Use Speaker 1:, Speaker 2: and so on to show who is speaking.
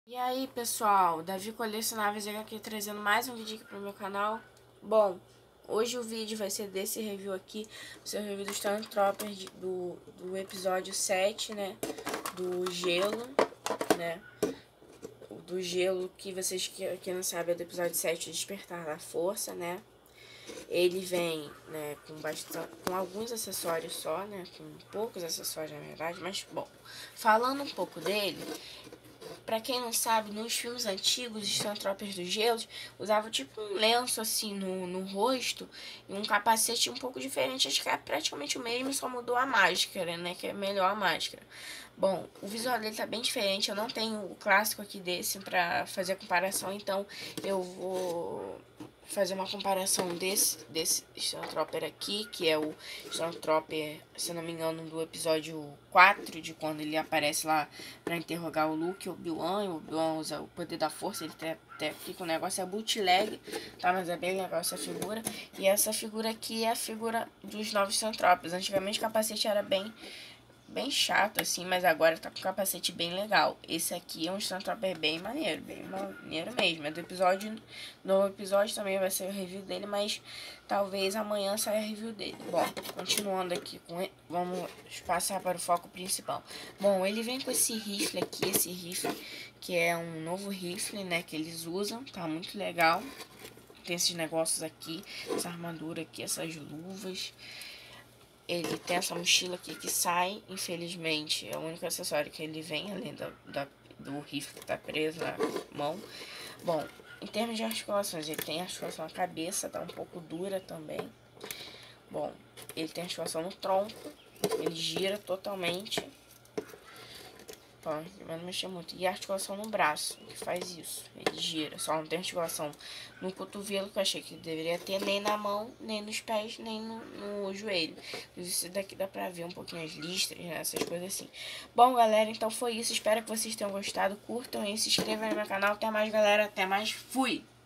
Speaker 1: E aí pessoal, Davi Colecionáveis aqui trazendo mais um vídeo aqui pro meu canal. Bom, hoje o vídeo vai ser desse review aqui, o review do Stormtrooper do episódio 7, né, do gelo, né, do gelo que vocês que não sabem é do episódio 7, Despertar da Força, né. Ele vem, né, com alguns acessórios só, né, com poucos acessórios na verdade, mas bom, falando um pouco dele. Pra quem não sabe, nos filmes antigos, os Stormtroopers do Gelo usavam tipo um lenço assim no rosto e um capacete um pouco diferente. Acho que é praticamente o mesmo, só mudou a máscara, né? Que é melhor a máscara. Bom, o visual dele tá bem diferente. Eu não tenho o clássico aqui desse pra fazer a comparação, então eu vou fazer uma comparação desse Stormtrooper aqui, que é o Stormtrooper, se não me engano, do episódio 4, de quando ele aparece lá pra interrogar o Luke e o Obi-Wan. O Obi-Wan usa o poder da força, ele até fica um negócio, é bootleg, tá? Mas é bem legal essa figura. E essa figura aqui é a figura dos novos Stormtroopers. Antigamente o capacete era bem chato, assim, mas agora tá com um capacete bem legal. Esse aqui é um Stormtrooper bem maneiro mesmo. É do episódio, no episódio também vai ser o review dele, mas talvez amanhã saia a review dele. Bom, continuando aqui, vamos passar para o foco principal. Bom, ele vem com esse rifle aqui, que é um novo rifle, né, que eles usam, tá muito legal. Tem esses negócios aqui, essa armadura aqui, essas luvas. Ele tem essa mochila aqui que sai, infelizmente, é o único acessório que ele vem, além do rifle que tá preso na mão. Bom, em termos de articulações, ele tem articulação na cabeça, tá um pouco dura também. Bom, ele tem articulação no tronco, ele gira totalmente. Bom, mas não mexer muito. E a articulação no braço, que faz isso. Ele gira. Só não tem articulação no cotovelo, que eu achei que deveria ter, nem na mão, nem nos pés, nem no joelho. Isso daqui dá pra ver um pouquinho as listras, né? Essas coisas assim. Bom, galera, então foi isso. Espero que vocês tenham gostado. Curtam e se inscrevam no meu canal. Até mais, galera. Até mais. Fui!